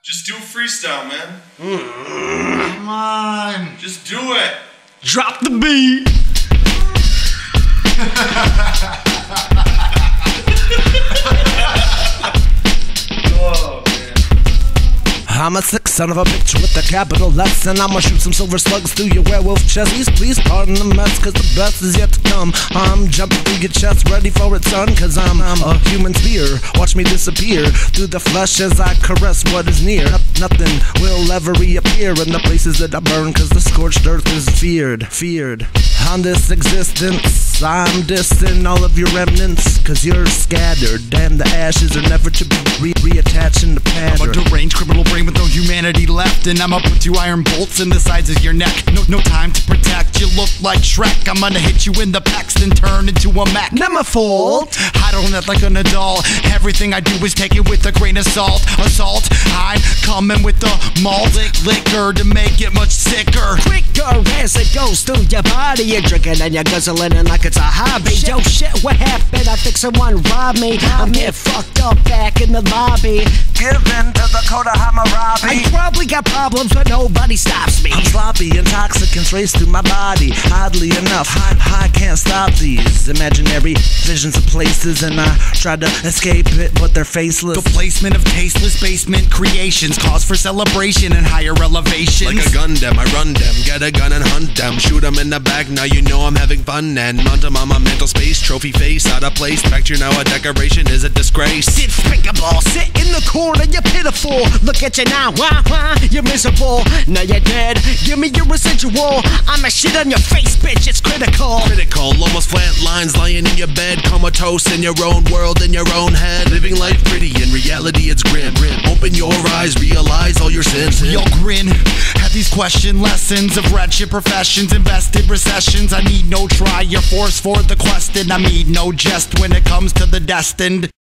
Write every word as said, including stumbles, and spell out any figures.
Just do a freestyle, man. Mm. Come on. Just do it. Drop the beat. Oh, man. I'm a sick son of a bitch with a capital S, and I'ma shoot some silver slugs through your werewolf chest. Please, please pardon the mess, cause the best is yet to come. I'm jumping through your chest, ready for it, son, cause I'm, I'm a human spear. Watch me disappear through the flesh as I caress what is near. No, nothing will ever reappear in the places that I burn, cause the scorched earth is feared, feared. On this existence, I'm dissing all of your remnants, cause you're scattered, and the ashes are never to be re reattached in the pattern. I'm a deranged criminal brain with no humanity left, and I'ma put two iron bolts in the sides of your neck. No, no time to protect, you look like Shrek. I'm gonna hit you in the pecs, then turn into a mech. Not my fault. I don't act like an adult. Everything I do is take it with a grain of salt. Assault, I'm coming with the malt lick liquor to make it much sicker. Quicker as it goes through your body. You're drinking and you're guzzling it like it's a hobby. Shit. Yo, shit, what happened? I think someone robbed me. I'm getting fucked up back in the lobby. Give in to the code of Hammurabi. I probably got problems, but nobody stops me. I'm sloppy, intoxicants race through my body. Oddly enough, I, I can't stop these imaginary visions of places, and I try to escape it, but they're faceless. The placement of tasteless basement creations, cause for celebration and higher elevations. Like a Gundam, I run them, get a gun and hunt them. Shoot them in the back, now you know I'm having fun. And mount them on my mental space, trophy face out of place. Picture now a decoration is a disgrace. Despicable, sit in the corner, you're pitiful. Look at you now, wah wah, you're miserable. Now you're dead, give me your residual. I'ma shit on your face, bitch, it's critical. Critical, almost flat lines, lying in your bed, comatose in your own world, in your own head. Living life pretty, in reality it's grim. Open your eyes, realize all your sins. You'll grin at these question lessons of redshift professions, invested recessions. I need no try, your force for the quest, and I need no jest when it comes to the destined.